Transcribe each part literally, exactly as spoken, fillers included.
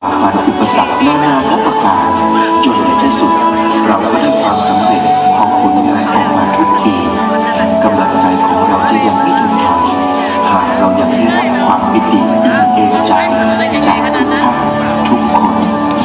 ฝันอุปสรรคนานานับประการจนในที่สุดเราก็ได้ความสำเร็จของผลงานออกมาทุกปีกำลังใจของเราจะยังไม่ถดถอยหากเรายังได้รับความปิติอิ่มเอมใจจากทุกท่านทุกคน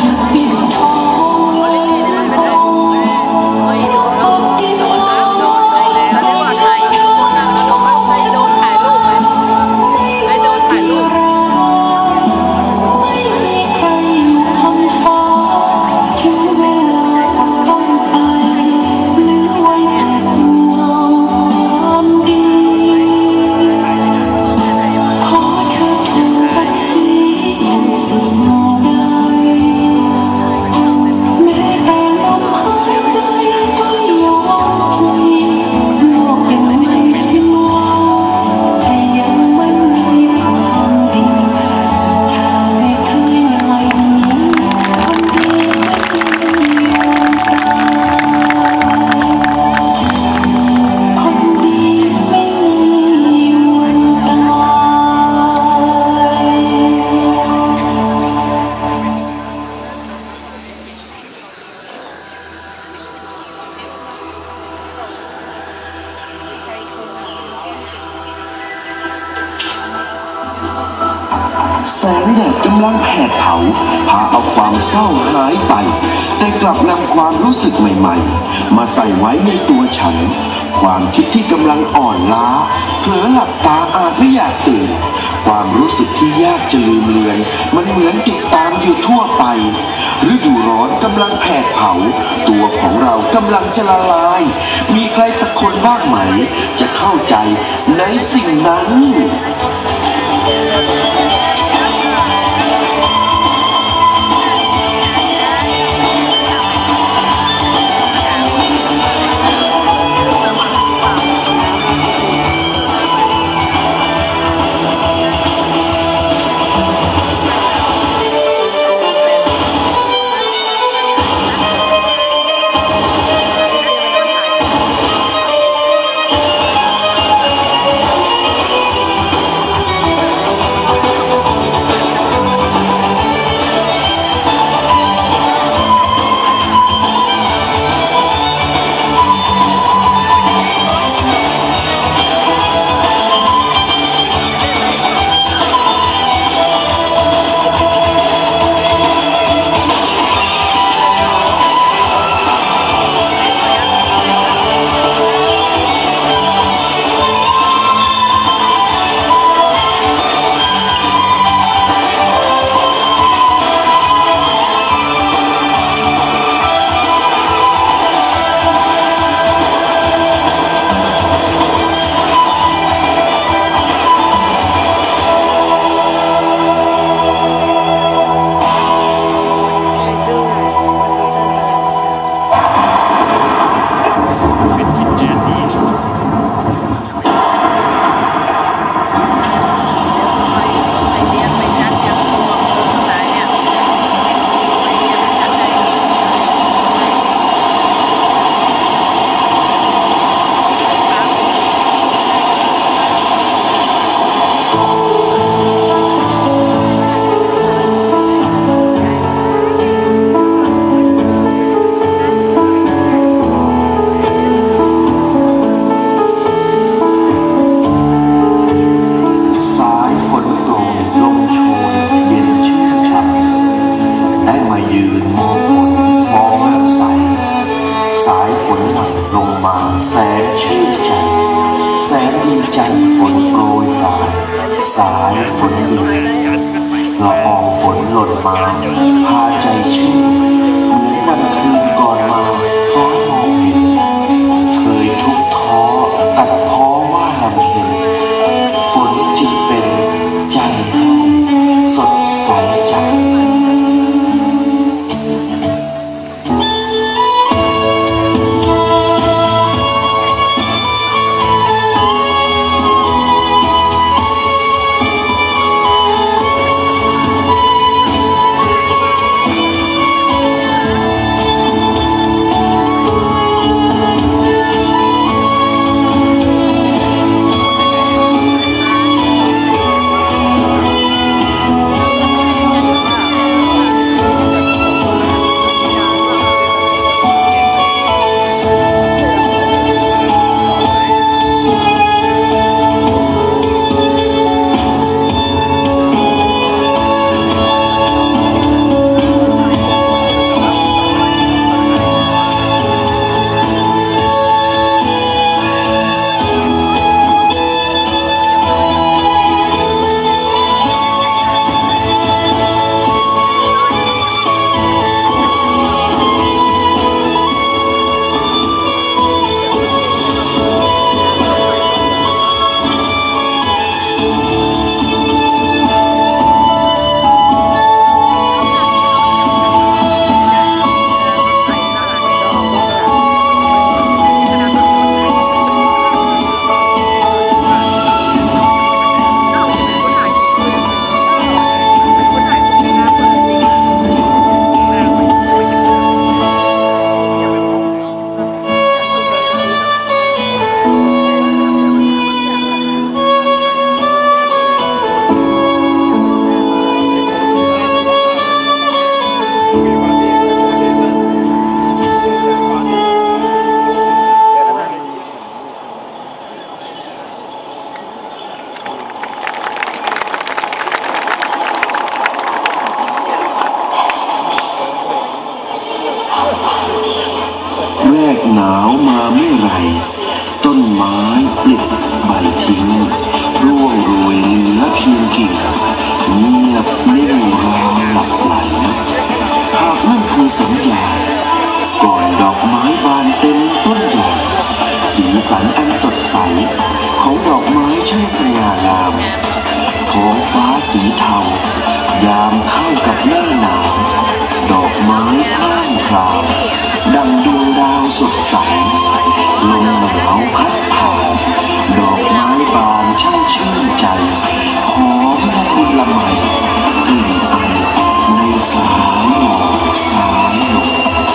แสงแดดกำลังแผดเผาพาเอาความเศร้าหายไปแต่กลับนำความรู้สึกใหม่ๆมาใส่ไว้ในตัวฉันความคิดที่กำลังอ่อนล้าเผลอหลับตาอาจไม่อยากตื่นความรู้สึกที่ยากจะลืมเลือนมันเหมือนติดตามอยู่ทั่วไปฤดูร้อนกำลังแผดเผาตัวของเรากำลังจะละลายมีใครสักคนบ้างไหมจะเข้าใจในสิ่งนั้นสายฝนหยุดละอองฝนหล่นมาพาใจชื่นเหมือนวันคืนก่อนมาฟ้ามองเห็นเคยทุกข์ท้อตัดพ้อว่าลำเค็ญฝนจึงเป็นใจให้สดใสใจเมื่อไรต้นไม้ปลิดใบทิ้งร่วงโรยเหลือเพียงกิ่งเงียบนิ่งราวหลับไหลหากนั่นคือสัญญาก่อนดอกไม้บานเต็มต้นใหญ่สีสันอันสดใสของดอกไม้ช่างสง่างามท้องฟ้าสีเทายามเข้ากับหน้าหนาวดอกไม้พร่างพราวดังดวงดาวสดใสลมหนาวพัดผ่านดอกไม้บานช่างชื่นใจหอมละมุนละไมกลิ่นไอในสายหมอกสายลม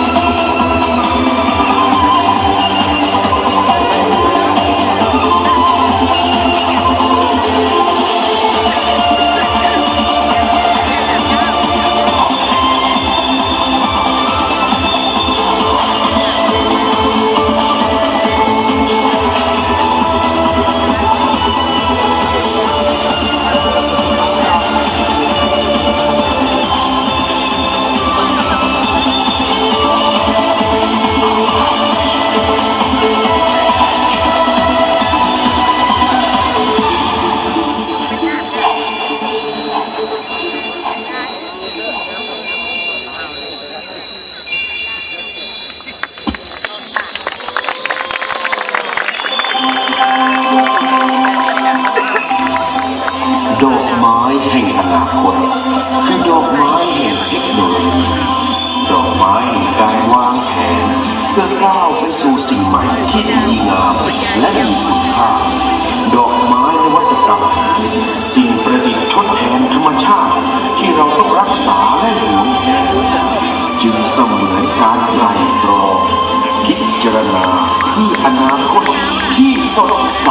ดอกไม้แห่งอนาคตคือดอกไม้แห่งเทคโนโลยีดอกไม้แห่งการวางแผนเพื่อก้าวไปสู่สิ่งใหม่ที่ดีงามและมีคุณค่าดอกไม้นวัตกรรมสิ่งประดิษฐ์ทดแทนธรรมชาติที่เราต้องรักษาและหวงแหนจึงเสมือนการไตร่ตรองพิจารณาเพื่ออนาคตที่สดใส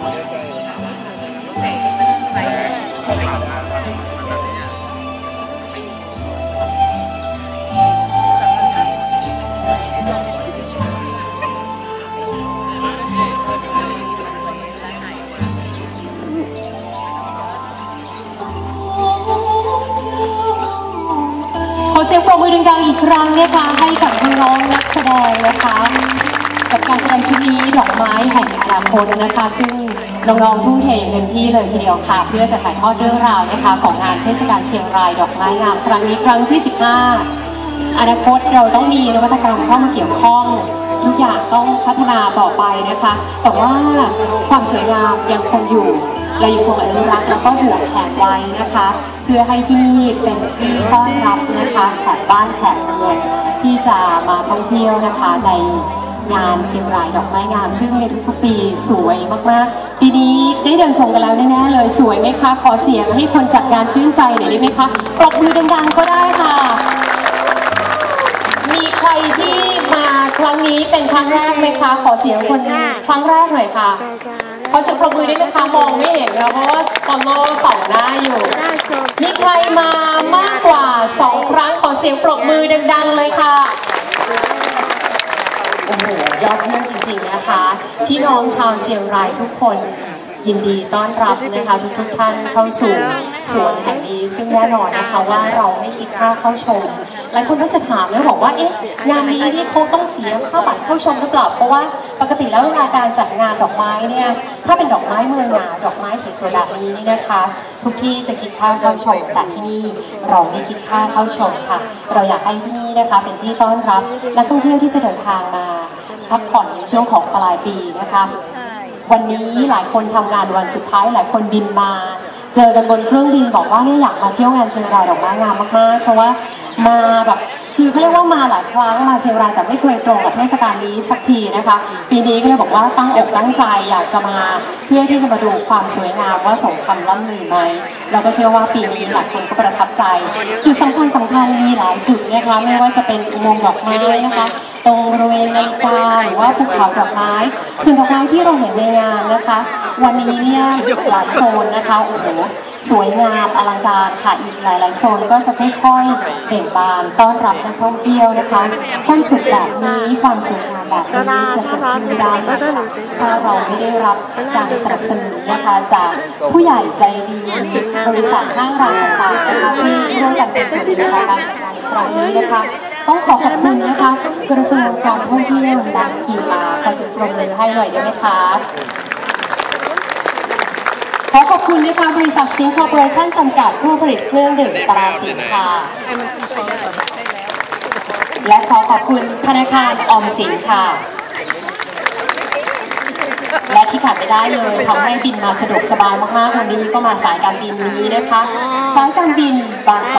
ขอเสียงปรบมือดังๆอีกครั้งนะคะให้กับน้องนักแสดงนะคะกับการแสดงชุดนี้ดอกไม้แห่งอนาคตนะคะซึ่งน้องๆทุ่มเทเต็มที่เลยทีเดียวค่ะเพื่อจะถ่ายทอดเรื่องราวนะคะของงานเทศกาลเชียงรายดอกไม้งามครั้งนี้ครั้งที่สิบห้าอนาคตเราต้องมีนวัตกรรมเข้ามาเกี่ยวข้องทุกอย่างต้องพัฒนาต่อไปนะคะแต่ว่าความสวยงามยังคงอยู่เรายังคงอนุรักษ์แล้วก็ห่วงแหนไว้นะคะเพื่อให้ที่นี่เป็นที่ต้อนรับนะคะแขกบ้านแขกเมืองที่จะมาท่องเที่ยวนะคะในงานเชียงรายดอกไม้งามซึ่งในทุกๆปีสวยมากๆปีนี้ได้เดินชมกันแล้วแน่ๆเลยสวยไหมคะขอเสียงให้คนจัดงานชื่นใจหน่อยได้ไหมคะปรบมือดังๆก็ได้ค่ะมีใครที่มาครั้งนี้เป็นครั้งแรกไหมคะขอเสียงคนครั้งแรกหน่อยค่ะขอเสียงปรบมือได้ไหมคะมองไม่เห็นนะเพราะว่าฟอลโล่ส่องหน้าอยู่มีใครมามากกว่าสองครั้งขอเสียงปรบมือดังๆเลยค่ะโอ้โหยอดเยี่ยมจริงๆนะคะพี่น้องชาวเชียงรายทุกคนยินดีต้อนรับนะคะทุกๆท่านเข้าสู่สวนแห่งนี้ซึ่งแน่นอนนะคะว่าเราไม่คิดค่าเข้าชมหลายคนก็จะถามแล้วบอกว่าเอ๊ะงานนี้นี่เขาต้องเสียค่าบัตรเข้าชมหรือเปล่าเพราะว่าปกติแล้วเวลาการจัดงานดอกไม้เนี่ยถ้าเป็นดอกไม้เมืองหนาวดอกไม้สวยๆแบบนี้นี่นะคะทุกที่จะคิดค่าเข้าชมแต่ที่นี่เราไม่คิดค่าเข้าชมค่ะเราอยากให้ที่นี่นะคะเป็นที่ต้อนรับนักท่องเที่ยวที่จะเดินทางมาพักผ่อนในช่วงของปลายปีนะคะวันนี้หลายคนทำงานวันสุดท้ายหลายคนบินมาเจอกันบนเครื่องบินบอกว่าเนี่ยอยากมาเที่ยวงานเชียงรายดอกไม้งามมากๆเพราะว่ามาแบบคือเขาเรียกว่ามาหลายครั้งมาเชียงรายแต่ไม่เคยตรงกับเทศกาลนี้สักทีนะคะปีนี้ก็เลยบอกว่าตั้งอกตั้งใจอยากจะมาเพื่อที่จะมาดูความสวยงามว่าสมคำล่ำลือไหมเราก็เชื่อว่าปีนี้หลายคนก็ประทับใจจุดสำคัญสำคัญมีหลายจุดนะคะไม่ว่าจะเป็นอุโมงค์ดอกไม้นะคะตรงบริเวณนาฬิกาหรือว่าภูเขาดอกไม้ส่วนดอกไม้ที่เราเห็นในงานนะคะวันนี้เนี่ยหลายโซนนะคะโอ้โหสวยงามอลังการค่ะอีกหลายๆโซนก็จะค่อยๆเบ่งบานต้อนรับนักท่องเที่ยวนะคะความสุขแบบนี้ความสวยงามแบบนี้จะเกิดขึ้นไม่ได้นะคะถ้าเราไม่ได้รับการสนับสนุนนะคะจากผู้ใหญ่ใจดีบริษัทห้างร้านต่างๆนะคะที่ร่วมกันเป็นส่วนหนึ่งในการจัดงานในครั้งนี้นะคะต้องขอขอบคุณนะคะกระทรวงการท่องเที่ยวและกีฬาขอเสียงปรบมือให้หน่อยได้ไหมคะขอขอบคุณนะคะบริษัทซิงค์คอร์ปอเรชั่นจำกัดผู้ผลิตเครื่องดื่มตราสิงห์ค่ะและขอขอบคุณธนาคารออมสินค่ะและที่ขาดไม่ได้เลยทำให้บินมาสะดวกสบายมากๆวันนี้ก็มาสายการบินนี้นะคะสายการบินบาง